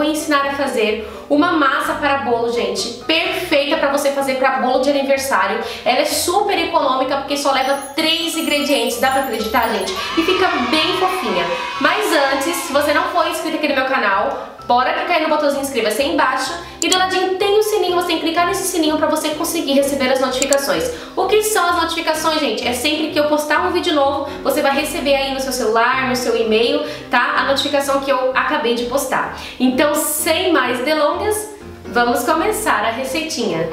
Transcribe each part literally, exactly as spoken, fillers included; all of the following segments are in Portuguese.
ensinar a fazer uma massa para bolo, gente, perfeita para você fazer para bolo de aniversário. Ela é super econômica porque só leva três ingredientes, dá pra acreditar, gente? E fica bem fofinha. Mas antes, se você não for inscrito aqui no meu canal, bora clicar aí no botãozinho inscreva-se aí embaixo e do ladinho tem o sininho, você tem que clicar nesse sininho para você conseguir receber as notificações. O que são as notificações, gente? É sempre que eu postar um vídeo novo, você vai receber aí no seu celular, no seu e-mail, tá? A notificação que eu acabei de postar. Então, sem mais delongas, vamos começar a receitinha.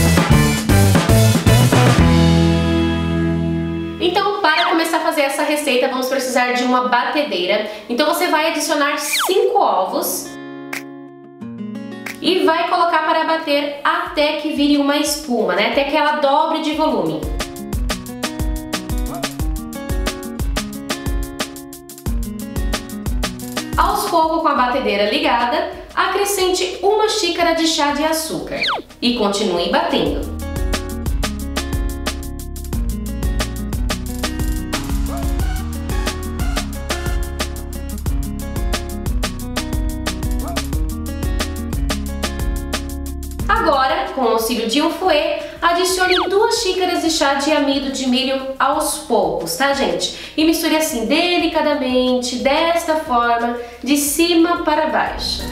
Então, para começar a fazer essa receita, vamos precisar de uma batedeira. Então você vai adicionar cinco ovos e vai colocar para bater até que vire uma espuma, né? Até que ela dobre de volume. Aos poucos, com a batedeira ligada, acrescente uma xícara de chá de açúcar e continue batendo. Agora, com o auxílio de um fouet, adicione duas xícaras de chá de amido de milho aos poucos, tá, gente? E misture assim delicadamente, desta forma, de cima para baixo.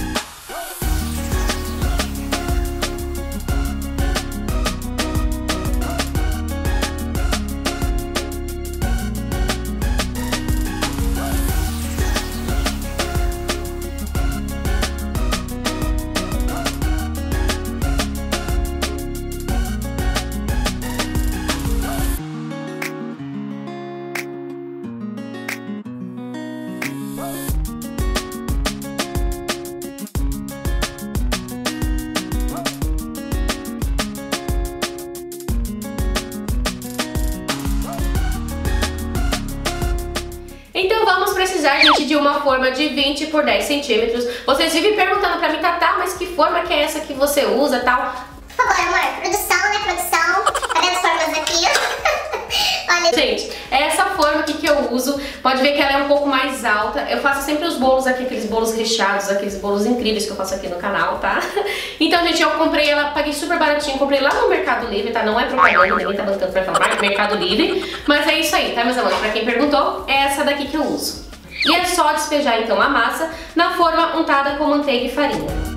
Então vamos precisar, gente, de uma forma de vinte por dez centímetros. Vocês vivem perguntando pra mim, Tatá, mas que forma que é essa que você usa, tal? Por favor, amor, produção, né, produção? Cadê as formas aqui? Olha. Gente, é essa forma aqui que eu uso. Pode ver que ela é um pouco mais alta. Eu faço sempre os bolos aqui, aqueles bolos recheados, aqueles bolos incríveis que eu faço aqui no canal, tá? Então, gente, eu comprei ela, paguei super baratinho, comprei lá no Mercado Livre, tá? Não é propaganda, ninguém tá bancando pra falar, Mercado Livre. Mas é isso aí, tá, meus amores? Pra quem perguntou, é essa daqui que eu uso. E é só despejar, então, a massa na forma untada com manteiga e farinha.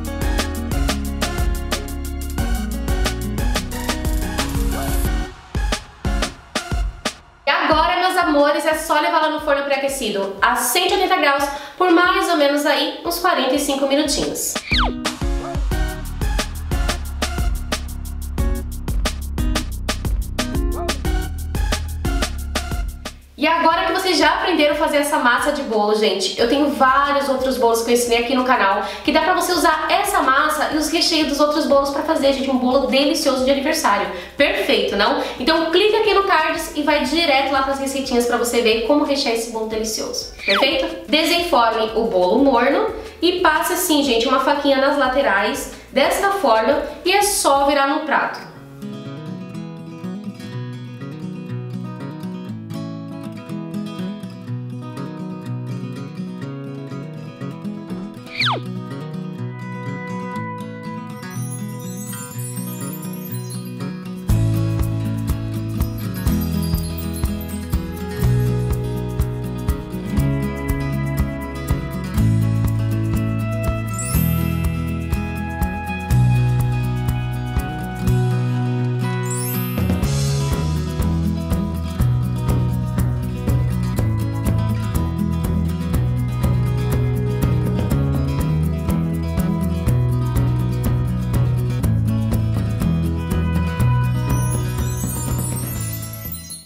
Agora, meus amores, é só levar lá no forno pré-aquecido a cento e oitenta graus por mais ou menos aí uns quarenta e cinco minutinhos. E agora que vocês já aprenderam a fazer essa massa de bolo, gente, eu tenho vários outros bolos que eu ensinei aqui no canal, que dá pra você usar essa massa e os recheios dos outros bolos pra fazer, gente, um bolo delicioso de aniversário. Perfeito, não? Então clica aqui no cards e vai direto lá pras receitinhas pra você ver como rechear esse bolo delicioso. Perfeito? Desenforme o bolo morno e passe assim, gente, uma faquinha nas laterais, desta forma, e é só virar no prato.